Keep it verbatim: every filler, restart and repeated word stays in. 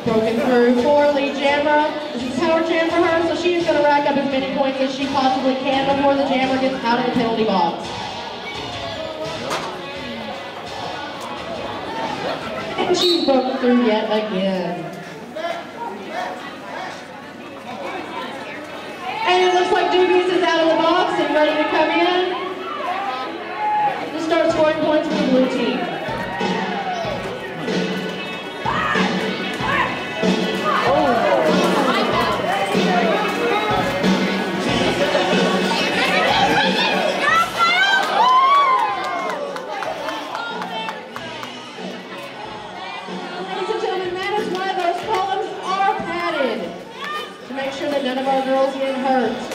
Broken through for Lee Jammer. This is a power jam for her, so she is going to rack up as many points as she possibly can before the jammer gets out of the penalty box. And she's broken through yet again. And it looks like Dubious is out of the box and ready to come in. To start scoring points for the blue team. None of our girls get hurt.